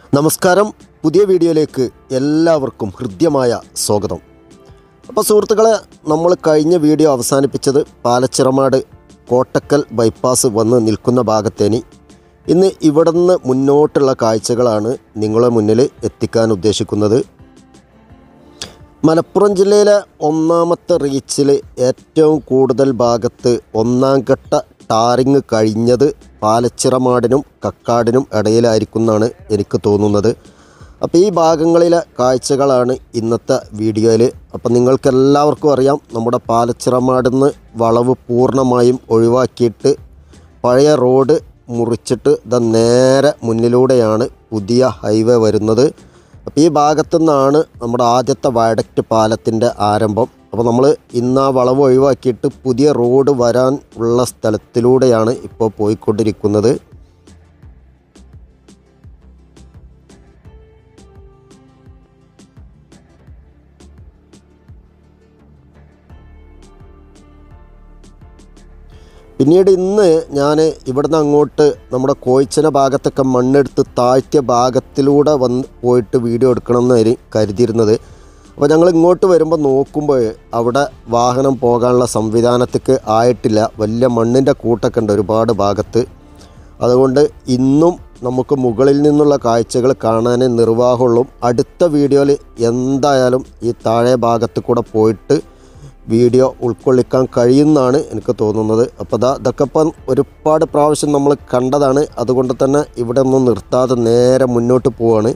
നമസ്കാരം. പുതിയ വീഡിയോയിലേക്ക് എല്ലാവർക്കും ഹൃദ്യമായ സ്വാഗതം. അപ്പോൾ സുഹൃത്തുക്കളെ, നമ്മൾ കഴിഞ്ഞ വീഡിയോ അവസാനിപ്പിച്ചത് പാലച്ചിറമാട് കോട്ടക്കൽ ബൈപ്പാസ് വന്ന് നിൽക്കുന്ന ഭാഗത്തേനി. ഇന്ന് ഇവിടുന്ന് മുന്നോട്ടുള്ള കാഴ്ചകളാണ് നിങ്ങളുടെ മുന്നിൽ എത്തിക്കാൻ ഉദ്ദേശിക്കുന്നത്. മലപ്പുറം ജില്ലയിലെ ഒന്നാമത്തെ റീച്ചിൽ ഏറ്റവും കൂടുതൽ ഭാഗത്ത് ഒന്നാം ഘട്ട ടാറിങ് കഴിഞ്ഞത് പാലച്ചിറമാടിനും കക്കാടിനും ഇടയിലായിരിക്കുമെന്നാണ് എനിക്ക് തോന്നുന്നത്. അപ്പോൾ ഈ ഭാഗങ്ങളിലെ കാഴ്ചകളാണ് ഇന്നത്തെ വീഡിയോയിൽ. അപ്പോൾ നിങ്ങൾക്കെല്ലാവർക്കും അറിയാം, നമ്മുടെ പാലച്ചിറമാടിൽ നിന്ന് വളവ് പൂർണ്ണമായും ഒഴിവാക്കിയിട്ട് പഴയ റോഡ് മുറിച്ചിട്ട് നേരെ മുന്നിലൂടെയാണ് പുതിയ ഹൈവേ വരുന്നത്. അപ്പോൾ ഈ ഭാഗത്തു നിന്നാണ് നമ്മുടെ ആദ്യത്തെ വയഡക്റ്റ് പാലത്തിൻ്റെ ആരംഭം. അപ്പോൾ നമ്മൾ ഇന്ന് ആ വളവ് ഒഴിവാക്കിയിട്ട് പുതിയ റോഡ് വരാൻ ഉള്ള സ്ഥലത്തിലൂടെയാണ് ഇപ്പോൾ പോയിക്കൊണ്ടിരിക്കുന്നത്. പിന്നീട് ഇന്ന് ഞാൻ ഇവിടുന്ന് അങ്ങോട്ട് നമ്മുടെ കോയിച്ചന ഭാഗത്തൊക്കെ മണ്ണെടുത്ത് താഴ്ത്തിയ ഭാഗത്തിലൂടെ പോയിട്ട് വീഡിയോ എടുക്കണമെന്ന് കരുതിയിരുന്നത്. അപ്പോൾ ഞങ്ങൾ ഇങ്ങോട്ട് വരുമ്പോൾ നോക്കുമ്പോൾ അവിടെ വാഹനം പോകാനുള്ള സംവിധാനത്തേക്ക് ആയിട്ടില്ല. വലിയ മണ്ണിൻ്റെ കൂട്ടൊക്കെ ഉണ്ട് ഒരുപാട് ഭാഗത്ത്. അതുകൊണ്ട് ഇന്നും നമുക്ക് മുകളിൽ നിന്നുള്ള കാഴ്ചകൾ കാണാനേ നിർവാഹമുള്ളൂ. അടുത്ത വീഡിയോയിൽ എന്തായാലും ഈ താഴെ ഭാഗത്ത് കൂടെ പോയിട്ട് വീഡിയോ ഉൾക്കൊള്ളിക്കാൻ കഴിയുമെന്നാണ് എനിക്ക് തോന്നുന്നത്. അപ്പോൾ ഇതൊക്കെ ഇപ്പം ഒരുപാട് പ്രാവശ്യം നമ്മൾ കണ്ടതാണ്. അതുകൊണ്ട് തന്നെ ഇവിടെ ഒന്നും നിർത്താതെ നേരെ മുന്നോട്ട് പോവാണ്.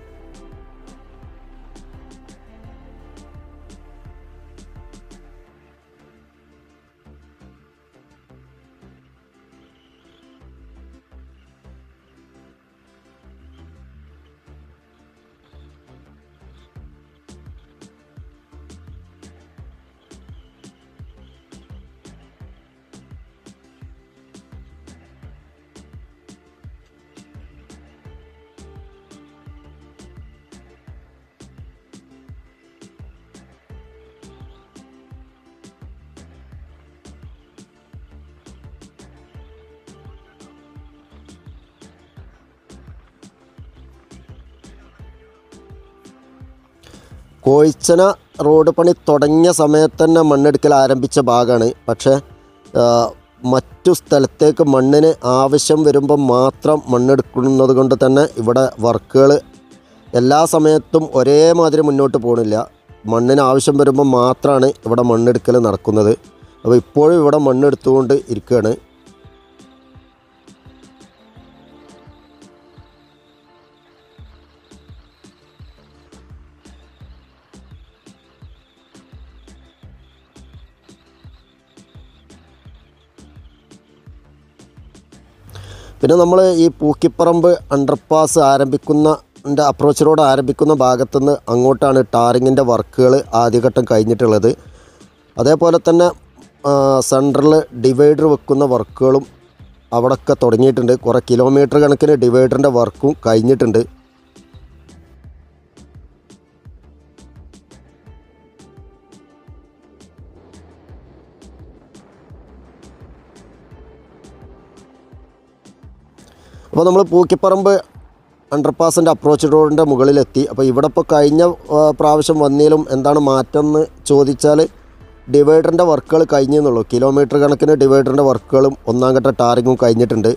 കോയിച്ചന റോഡ് പണി തുടങ്ങിയ സമയത്ത് തന്നെ മണ്ണെടുക്കൽ ആരംഭിച്ച ഭാഗമാണ്. പക്ഷേ മറ്റു സ്ഥലത്തേക്ക് മണ്ണിന് ആവശ്യം വരുമ്പോൾ മാത്രം മണ്ണെടുക്കുന്നത് കൊണ്ട് തന്നെ ഇവിടെ വർക്കുകൾ എല്ലാ സമയത്തും ഒരേമാതിരി മുന്നോട്ട് പോകുന്നില്ല. മണ്ണിന് ആവശ്യം വരുമ്പോൾ മാത്രമാണ് ഇവിടെ മണ്ണെടുക്കൽ നടക്കുന്നത്. അപ്പോൾ ഇപ്പോഴും ഇവിടെ മണ്ണെടുത്തുകൊണ്ട് ഇരിക്കുകയാണ്. പിന്നെ നമ്മൾ ഈ പൂക്കിപ്പറമ്പ് അണ്ടർപാസ് അപ്രോച്ച് റോഡ് ആരംഭിക്കുന്ന ഭാഗത്തുനിന്ന് അങ്ങോട്ടാണ് ടാറിങ്ങിൻ്റെ വർക്കുകൾ ആദ്യഘട്ടം കഴിഞ്ഞിട്ടുള്ളത്. അതേപോലെ തന്നെ സെൻട്രൽ ഡിവൈഡർ വെക്കുന്ന വർക്കുകളും അവിടെയൊക്കെ തുടങ്ങിയിട്ടുണ്ട്. കുറേ കിലോമീറ്റർ കണക്കിന് ഡിവൈഡറിൻ്റെ വർക്കും കഴിഞ്ഞിട്ടുണ്ട്. അപ്പോൾ നമ്മൾ പൂക്കിപ്പറമ്പ് അണ്ടർപാസിൻ്റെ അപ്രോച്ച് റോഡിൻ്റെ മുകളിലെത്തി. അപ്പോൾ ഇവിടെ ഇപ്പോൾ കഴിഞ്ഞ പ്രാവശ്യം വന്നതിലും എന്താണ് മാറ്റം എന്ന് ചോദിച്ചാൽ ഡിവൈഡറിൻ്റെ വർക്കുകൾ കഴിഞ്ഞെന്നുള്ളൂ. കിലോമീറ്റർ കണക്കിന് ഡിവൈഡറിൻ്റെ വർക്കുകളും ഒന്നാം ഘട്ട ടാറിങ്ങും കഴിഞ്ഞിട്ടുണ്ട്.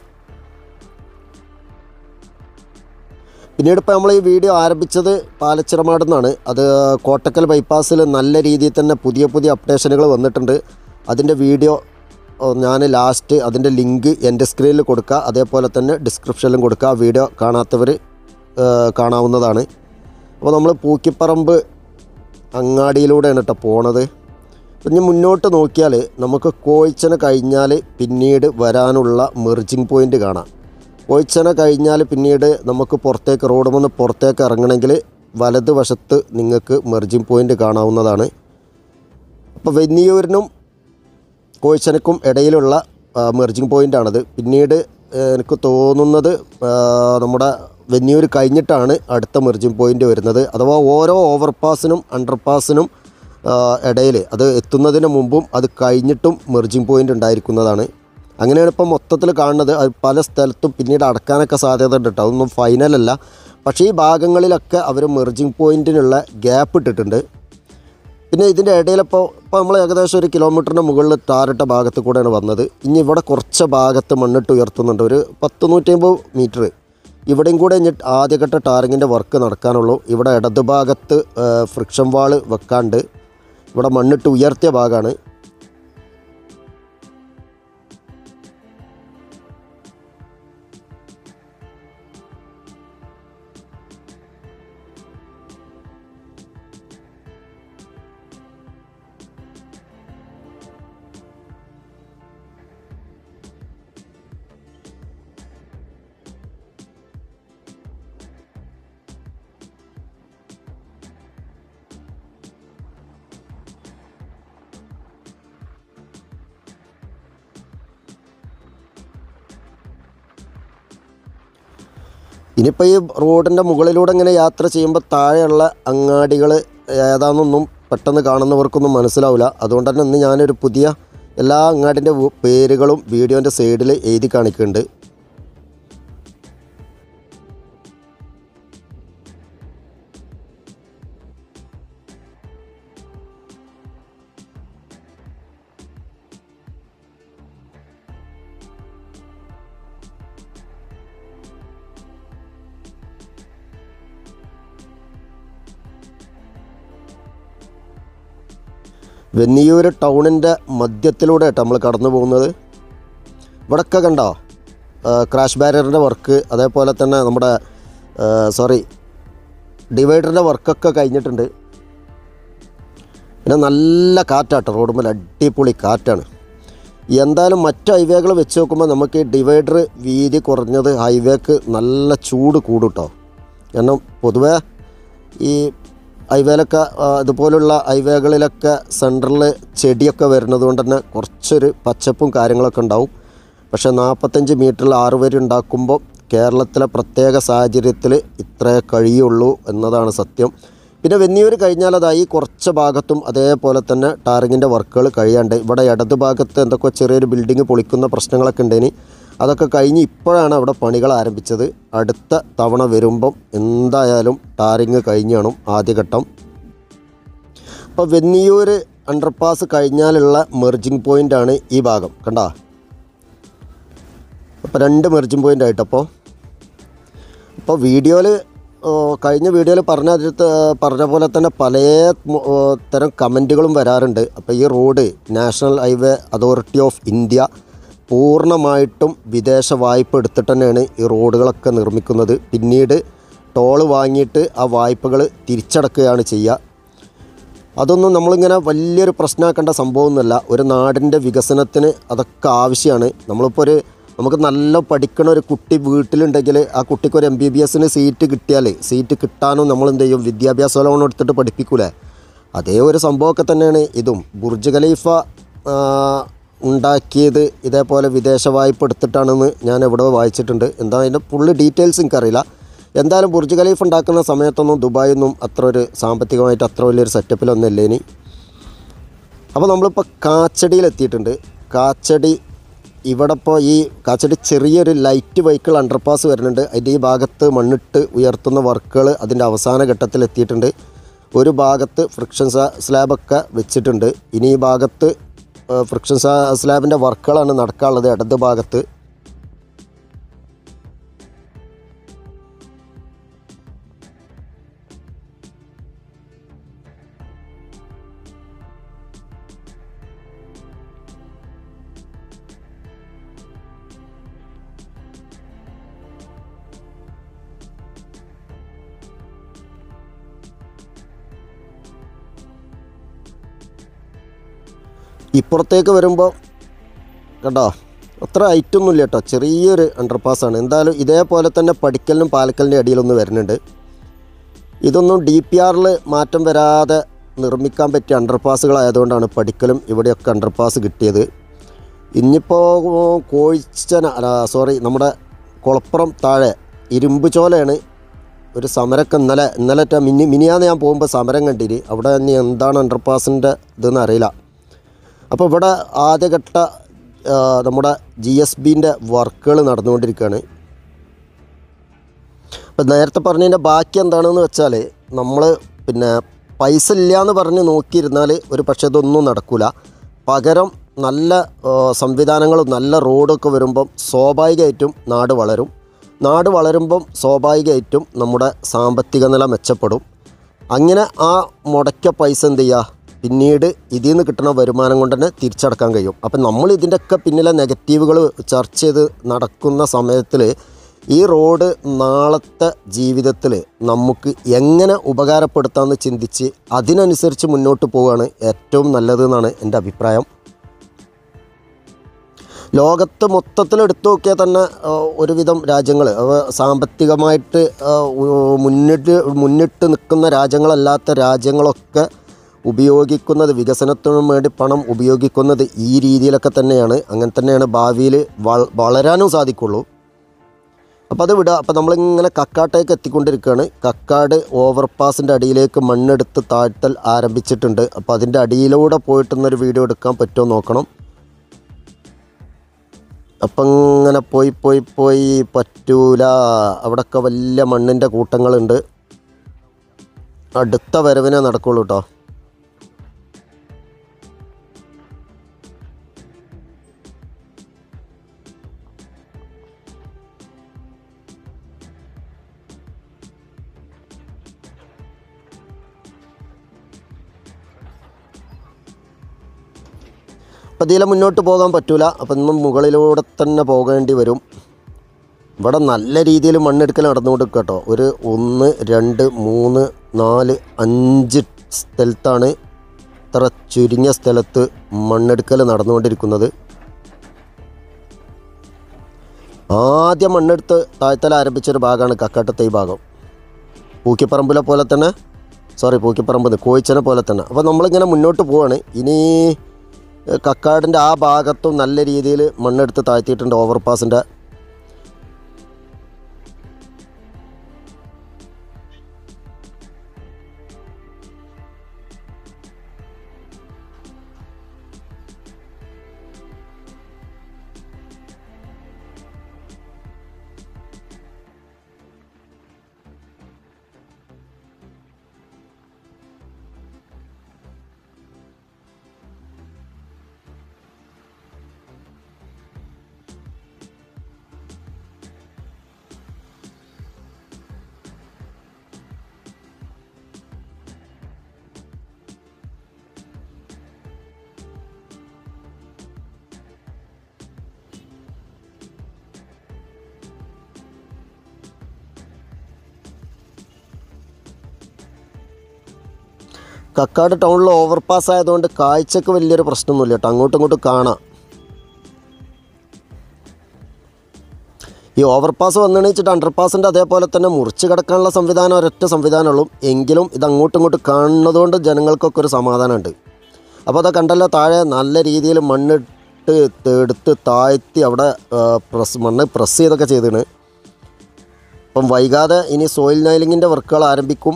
പിന്നീട് ഇപ്പോൾ നമ്മൾ ഈ വീഡിയോ ആരംഭിച്ചത് പാലച്ചിറമാട് നിന്നാണ്. അത് കോട്ടക്കൽ ബൈപ്പാസിൽ നല്ല രീതിയിൽ തന്നെ പുതിയ അപ്ഡേഷനുകൾ വന്നിട്ടുണ്ട്. അതിൻ്റെ വീഡിയോ ഞാൻ ലാസ്റ്റ് അതിൻ്റെ ലിങ്ക് എൻ്റെ സ്ക്രീനിൽ കൊടുക്കുക, അതേപോലെ തന്നെ ഡിസ്ക്രിപ്ഷനിലും കൊടുക്കുക. ആ വീഡിയോ കാണാത്തവർ കാണാവുന്നതാണ്. അപ്പോൾ നമ്മൾ പൂക്കിപ്പറമ്പ് അങ്ങാടിയിലൂടെയാണ് കേട്ടോ പോണത്. ഇനി മുന്നോട്ട് നോക്കിയാൽ നമുക്ക് കോയിച്ചന കഴിഞ്ഞാൽ പിന്നീട് വരാനുള്ള മെർജിങ് പോയിൻ്റ് കാണാം. കോയിച്ചന കഴിഞ്ഞാൽ പിന്നീട് നമുക്ക് റോഡ് വന്ന് പുറത്തേക്ക് ഇറങ്ങണമെങ്കിൽ വലതുവശത്ത് നിങ്ങൾക്ക് മെർജിങ് പോയിൻ്റ് കാണാവുന്നതാണ്. അപ്പോൾ വെന്നിയൂരിനും കോയിച്ചനക്കും ഇടയിലുള്ള മെർജിങ് പോയിൻ്റാണത്. പിന്നീട് എനിക്ക് തോന്നുന്നത് നമ്മുടെ വെന്നിയൂർ കഴിഞ്ഞിട്ടാണ് അടുത്ത മെർജിങ് പോയിൻ്റ് വരുന്നത്. അഥവാ ഓരോ ഓവർപാസിനും അണ്ടർപാസിനും ഇടയിൽ അത് എത്തുന്നതിന് മുമ്പും അത് കഴിഞ്ഞിട്ടും മെർജിങ് പോയിൻ്റ് ഉണ്ടായിരിക്കുന്നതാണ്. അങ്ങനെയാണ് ഇപ്പം മൊത്തത്തിൽ കാണുന്നത്. അത് പല സ്ഥലത്തും പിന്നീട് അടക്കാനൊക്കെ സാധ്യത ഉണ്ട് കേട്ടോ. അതൊന്നും ഫൈനലല്ല. പക്ഷേ ഈ ഭാഗങ്ങളിലൊക്കെ അവർ മെർജിങ് പോയിൻറ്റിനുള്ള ഗ്യാപ്പ് ഇട്ടിട്ടുണ്ട്. പിന്നെ ഇതിൻ്റെ ഇടയിലിപ്പോൾ നമ്മൾ ഏകദേശം 1 കിലോമീറ്ററിൻ്റെ മുകളിൽ ടാറിട്ട ഭാഗത്ത് കൂടെയാണ് വന്നത്. ഇനി ഇവിടെ കുറച്ച് ഭാഗത്ത് മണ്ണിട്ട് ഉയർത്തുന്നുണ്ട്, ഒരു 100-150 മീറ്റർ. ഇവിടെയും കൂടെ ഇനി ആദ്യഘട്ട ടാറിങ്ങിൻ്റെ വർക്ക് നടക്കാനുള്ളൂ. ഇവിടെ ഇടത് ഭാഗത്ത് ഫ്രിക്ഷൻ വാൾ വെക്കാണ്ട് ഇവിടെ മണ്ണിട്ട് ഉയർത്തിയ ഭാഗമാണ്. ഇനിയിപ്പോൾ ഈ റോഡിൻ്റെ മുകളിലൂടെ ഇങ്ങനെ യാത്ര ചെയ്യുമ്പോൾ താഴെയുള്ള അങ്ങാടികൾ ഏതാണെന്നൊന്നും പെട്ടെന്ന് കാണുന്നവർക്കൊന്നും മനസ്സിലാവില്ല. അതുകൊണ്ട് തന്നെ ഇന്ന് ഞാനൊരു പുതിയ എല്ലാ അങ്ങാടിൻ്റെ പേരുകളും വീഡിയോൻ്റെ സൈഡിൽ എഴുതി കാണിക്കുന്നുണ്ട്. വെന്നിയൂർ ടൗണിൻ്റെ മധ്യത്തിലൂടെ ആയിട്ട് നമ്മൾ കടന്നു പോകുന്നത്. ഇവിടെയൊക്കെ കണ്ടോ ക്രാഷ് ബാരിയറിൻ്റെ വർക്ക്, അതേപോലെ തന്നെ നമ്മുടെ ഡിവൈഡറിൻ്റെ വർക്കൊക്കെ കഴിഞ്ഞിട്ടുണ്ട്. പിന്നെ നല്ല കാറ്റാട്ടോ, റോഡ് മേലെ അടിപൊളി കാറ്റാണ്. എന്തായാലും മറ്റ് ഹൈവേകൾ വെച്ച് നോക്കുമ്പോൾ നമുക്ക് ഈ ഡിവൈഡർ വീതി കുറഞ്ഞത് ഹൈവേക്ക് നല്ല ചൂട് കൂടും കേട്ടോ. കാരണം പൊതുവേ ഈ ഹൈവേയിലൊക്കെ ഇതുപോലുള്ള ഹൈവേകളിലൊക്കെ സെൻറ്ററിൽ ചെടിയൊക്കെ വരുന്നത് കൊണ്ട് തന്നെ കുറച്ചൊരു പച്ചപ്പും കാര്യങ്ങളൊക്കെ ഉണ്ടാവും. പക്ഷേ 45 മീറ്ററിൽ 6 വരി ഉണ്ടാക്കുമ്പോൾ കേരളത്തിലെ പ്രത്യേക സാഹചര്യത്തിൽ ഇത്രേ കഴിയുള്ളൂ എന്നതാണ് സത്യം. പിന്നെ വെന്നിയൂർ കഴിഞ്ഞാൽ അതായി കുറച്ച് ഭാഗത്തും അതേപോലെ തന്നെ ടാറിങ്ങിൻ്റെ വർക്കുകൾ കഴിയാണ്ട്. ഇവിടെ ഇടത് ഭാഗത്ത് എന്തൊക്കെ ചെറിയൊരു ബിൽഡിങ് പൊളിക്കുന്ന പ്രശ്നങ്ങളൊക്കെ ഉണ്ടേനി. അതൊക്കെ കഴിഞ്ഞ് ഇപ്പോഴാണ് അവിടെ പണികൾ ആരംഭിച്ചത്. അടുത്ത തവണ വരുമ്പം എന്തായാലും ടാറിങ് കഴിഞ്ഞ് കാണും ആദ്യഘട്ടം. അപ്പോൾ വെന്നിയൂർ അണ്ടർപാസ് കഴിഞ്ഞാലുള്ള മെർജിങ് പോയിൻ്റാണ് ഈ ഭാഗം കണ്ടോ. അപ്പോൾ 2 മെർജിങ് പോയിൻ്റ് ആയിട്ടപ്പോൾ വീഡിയോയിൽ കഴിഞ്ഞ വീഡിയോയിൽ പറഞ്ഞ പോലെ തന്നെ പല തരം കമൻറ്റുകളും വരാറുണ്ട്. അപ്പോൾ ഈ road national highway authority of India പൂർണ്ണമായിട്ടും വിദേശ വായ്പ എടുത്തിട്ട് തന്നെയാണ് ഈ റോഡുകളൊക്കെ നിർമ്മിക്കുന്നത്. പിന്നീട് ടോള് വാങ്ങിയിട്ട് ആ വായ്പകൾ തിരിച്ചടക്കുകയാണ് ചെയ്യുക. അതൊന്നും നമ്മളിങ്ങനെ വലിയൊരു പ്രശ്നമാക്കേണ്ട സംഭവമൊന്നുമല്ല. ഒരു നാടിൻ്റെ വികസനത്തിന് അതൊക്കെ ആവശ്യമാണ്. നമുക്ക് നല്ല പഠിക്കണ ഒരു കുട്ടി വീട്ടിലുണ്ടെങ്കിൽ ആ കുട്ടിക്ക് ഒരു MBBS സീറ്റ് കിട്ടിയാൽ സീറ്റ് കിട്ടാനും നമ്മൾ എന്ത് ചെയ്യും, വിദ്യാഭ്യാസ ലോൺ എടുത്തിട്ട് പഠിപ്പിക്കൂലേ. അതേ ഒരു സംഭവമൊക്കെ തന്നെയാണ് ഇതും. ബുർജ് ഖലീഫ ഉണ്ടാക്കിയത് ഇതേപോലെ വിദേശ വായ്പ എടുത്തിട്ടാണെന്ന് ഞാൻ എവിടെ വായിച്ചിട്ടുണ്ട്. എന്താ അതിൻ്റെ ഫുള്ള് ഡീറ്റെയിൽസ് എനിക്കറിയില്ല. എന്തായാലും ബുർജ് ഖലീഫ ഉണ്ടാക്കുന്ന സമയത്തൊന്നും ദുബായൊന്നും അത്ര ഒരു സാമ്പത്തികമായിട്ട് അത്ര വലിയൊരു സെറ്റപ്പിലൊന്നും ഇല്ല ഇനി. അപ്പോൾ നമ്മളിപ്പോൾ കാച്ചടിയിലെത്തിയിട്ടുണ്ട്. കാച്ചടി ഇവിടെ ഇപ്പോൾ ഈ കാച്ചടി ചെറിയൊരു ലൈറ്റ് വെഹിക്കിൾ അണ്ടർപാസ് വരുന്നുണ്ട്. അതിൻ്റെ ഈ ഭാഗത്ത് മണ്ണിട്ട് ഉയർത്തുന്ന വർക്കുകൾ അതിൻ്റെ അവസാന ഘട്ടത്തിലെത്തിയിട്ടുണ്ട്. ഒരു ഭാഗത്ത് ഫ്രിക്ഷൻ സ്ലാബൊക്കെ വെച്ചിട്ടുണ്ട്. ഇനി ഈ ഭാഗത്ത് ഫ്രിക്ഷൻ സ്ലാബിൻ്റെ വർക്കുകളാണ് നടക്കാനുള്ളത് ഇടത് ഭാഗത്ത്. ഇപ്പുറത്തേക്ക് വരുമ്പോൾ കേട്ടോ അത്ര ഹൈറ്റൊന്നുമില്ല കേട്ടോ, ചെറിയൊരു അണ്ടർപാസ്സാണ്. എന്തായാലും ഇതേപോലെ തന്നെ പടിക്കലിനും പാലക്കലിൻ്റെ അടിയിലൊന്ന് വരുന്നുണ്ട്. ഇതൊന്നും DPRൽ മാറ്റം വരാതെ നിർമ്മിക്കാൻ പറ്റിയ അണ്ടർപാസുകളായതുകൊണ്ടാണ് പടിക്കലും ഇവിടെയൊക്കെ അണ്ടർപാസ് കിട്ടിയത്. ഇനിയിപ്പോൾ നമ്മുടെ കുളപ്പുറം താഴെ ഇരുമ്പ് ചോലയാണ് ഒരു സമരമൊക്കെ ഇന്നലെ മിനിയാന്ന് ഞാൻ പോകുമ്പോൾ സമരം കണ്ടിന്. അവിടെ ഇനി എന്താണ് അണ്ടർപാസിൻ്റെ ഇതെന്ന് അറിയില്ല. അപ്പോൾ ഇവിടെ ആദ്യഘട്ട നമ്മുടെ GSBൻ്റെ വർക്കുകൾ നടന്നുകൊണ്ടിരിക്കുകയാണ്. ഇപ്പം നേരത്തെ പറഞ്ഞതിൻ്റെ ബാക്കി എന്താണെന്ന് വെച്ചാൽ നമ്മൾ പിന്നെ പൈസ ഇല്ലയെന്ന് പറഞ്ഞ് നോക്കിയിരുന്നാൽ ഒരു പക്ഷേ ഇതൊന്നും നടക്കില്ല. പകരം നല്ല സംവിധാനങ്ങളും നല്ല റോഡൊക്കെ വരുമ്പം സ്വാഭാവികമായിട്ടും നാട് വളരും. നാട് വളരുമ്പം സ്വാഭാവികമായിട്ടും നമ്മുടെ സാമ്പത്തിക നില മെച്ചപ്പെടും. അങ്ങനെ ആ മുടക്കിയ പൈസ എന്ത് ചെയ്യുക, പിന്നീട് ഇതിൽ നിന്ന് കിട്ടുന്ന വരുമാനം കൊണ്ട് തന്നെ തിരിച്ചടക്കാൻ കഴിയും. അപ്പം നമ്മൾ ഇതിൻ്റെയൊക്കെ പിന്നിലെ നെഗറ്റീവുകൾ ചർച്ച ചെയ്ത് നടക്കുന്ന സമയത്തിൽ ഈ റോഡ് നാളത്തെ ജീവിതത്തിൽ നമുക്ക് എങ്ങനെ ഉപകാരപ്പെടുത്താമെന്ന് ചിന്തിച്ച് അതിനനുസരിച്ച് മുന്നോട്ട് പോവുകയാണ് ഏറ്റവും നല്ലതെന്നാണ് എൻ്റെ അഭിപ്രായം. ലോകത്ത് മൊത്തത്തിൽ എടുത്തു നോക്കിയാൽ തന്നെ ഒരുവിധം രാജ്യങ്ങൾ സാമ്പത്തികമായിട്ട് മുന്നിട്ട് നിൽക്കുന്ന രാജ്യങ്ങളല്ലാത്ത രാജ്യങ്ങളൊക്കെ ഉപയോഗിക്കുന്നത്, വികസനത്തിനും വേണ്ടി പണം ഉപയോഗിക്കുന്നത് ഈ രീതിയിലൊക്കെ തന്നെയാണ്. അങ്ങനെ തന്നെയാണ് ഭാവിയിൽ വളരാനും സാധിക്കുള്ളൂ. അപ്പോൾ അത് വിടുക. അപ്പോൾ നമ്മളിങ്ങനെ കക്കാട്ടേക്ക് എത്തിക്കൊണ്ടിരിക്കുകയാണ്. കക്കാട് ഓവർപാസിൻ്റെ അടിയിലേക്ക് മണ്ണെടുത്ത് താഴ്ത്തൽ ആരംഭിച്ചിട്ടുണ്ട്. അപ്പോൾ അതിൻ്റെ അടിയിലൂടെ പോയിട്ടൊന്നൊരു വീഡിയോ എടുക്കാൻ പറ്റുമോ നോക്കണം. അപ്പം ഇങ്ങനെ പോയി പറ്റൂല. അവിടെയൊക്കെ വലിയ മണ്ണിൻ്റെ കൂട്ടങ്ങളുണ്ട്. അടുത്ത വരവിനെ നടക്കുള്ളൂ കേട്ടോ. അപ്പം ഇതിലെ മുന്നോട്ട് പോകാൻ പറ്റില്ല. അപ്പം ഇന്നും മുകളിലൂടെ തന്നെ പോകേണ്ടി വരും. ഇവിടെ നല്ല രീതിയിൽ മണ്ണെടുക്കൽ നടന്നുകൊണ്ട് കേട്ടോ. ഒരു 1 2 3 4 5 സ്ഥലത്താണ് ഇത്ര ചുരുങ്ങിയ സ്ഥലത്ത് മണ്ണെടുക്കൽ നടന്നുകൊണ്ടിരിക്കുന്നത്. ആദ്യം മണ്ണെടുത്ത് താഴ്ത്തൽ ആരംഭിച്ചൊരു ഭാഗമാണ് കക്കാട്ടത്തെ ഈ ഭാഗം. പൂക്കിപ്പറമ്പിലെ പോലെ തന്നെ, പൂക്കിപ്പറമ്പ് കോയിച്ചനെ പോലെ തന്നെ. അപ്പോൾ നമ്മളിങ്ങനെ മുന്നോട്ട് പോവാണ്. ഇനി കക്കാടിൻ്റെ ആ ഭാഗത്തും നല്ല രീതിയിൽ മണ്ണെടുത്ത് താഴ്ത്തിയിട്ടുണ്ട് ഓവർപാസിൻ്റെ. കക്കാട് ടൗണിൽ ഓവർപാസ് ആയതുകൊണ്ട് കാഴ്ചക്ക് വലിയൊരു പ്രശ്നമൊന്നുമില്ല കേട്ടോ. അങ്ങോട്ടും ഇങ്ങോട്ടും കാണാം. ഈ ഓവർപാസ് വന്നെണീച്ചിട്ട് അണ്ടർപാസിൻ്റെ അതേപോലെ തന്നെ മുറിച്ച് കിടക്കാനുള്ള സംവിധാനം ഒരൊറ്റ സംവിധാനമുള്ളൂ. എങ്കിലും ഇത് അങ്ങോട്ടും ഇങ്ങോട്ടും കാണുന്നതുകൊണ്ട് ജനങ്ങൾക്കൊക്കെ ഒരു സമാധാനമുണ്ട്. അപ്പോൾ അത് കണ്ടല്ലോ, താഴെ നല്ല രീതിയിൽ മണ്ണിട്ട് എടുത്ത് താഴ്ത്തി അവിടെ മണ്ണ് പ്രസ് ചെയ്തൊക്കെ ചെയ്തിന്. അപ്പം വൈകാതെ ഇനി സോയിൽ നൈലിങ്ങിൻ്റെ വർക്കുകൾ ആരംഭിക്കും.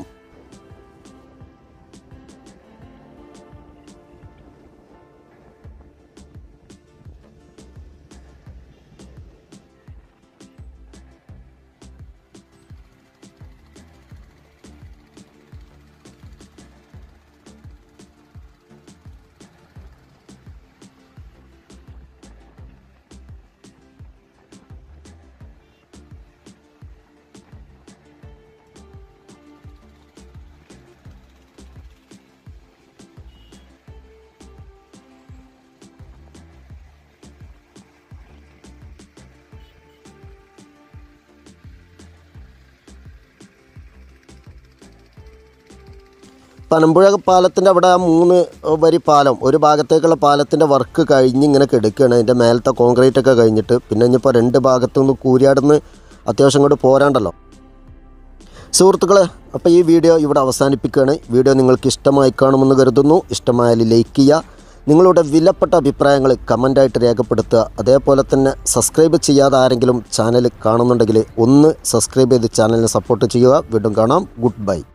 പനമ്പുഴ പാലത്തിൻ്റെ അവിടെ ആ 3 വരി പാലം, ഒരു ഭാഗത്തേക്കുള്ള പാലത്തിൻ്റെ വർക്ക് കഴിഞ്ഞ് ഇങ്ങനെ കിടക്കുകയാണ്. അതിൻ്റെ മേലത്തെ കോൺക്രീറ്റ് ഒക്കെ കഴിഞ്ഞിട്ട്. പിന്നെ ഇനിയിപ്പോൾ 2 ഭാഗത്തു നിന്ന് കൂരിയാടുന്ന് അത്യാവശ്യം കൊണ്ട് പോരാണ്ടല്ലോ. സുഹൃത്തുക്കളെ, അപ്പോൾ ഈ വീഡിയോ ഇവിടെ അവസാനിപ്പിക്കുകയാണ്. വീഡിയോ നിങ്ങൾക്ക് ഇഷ്ടമായി കാണുമെന്ന് കരുതുന്നു. ഇഷ്ടമായാൽ ലൈക്ക് ചെയ്യുക. നിങ്ങളുടെ വിലപ്പെട്ട അഭിപ്രായങ്ങൾ കമൻ്റായിട്ട് രേഖപ്പെടുത്തുക. അതേപോലെ തന്നെ സബ്സ്ക്രൈബ് ചെയ്യാതെ ആരെങ്കിലും ചാനൽ കാണുന്നുണ്ടെങ്കിൽ ഒന്ന് സബ്സ്ക്രൈബ് ചെയ്ത് ചാനലിനെ സപ്പോർട്ട് ചെയ്യുക. വീണ്ടും കാണാം. Good bye.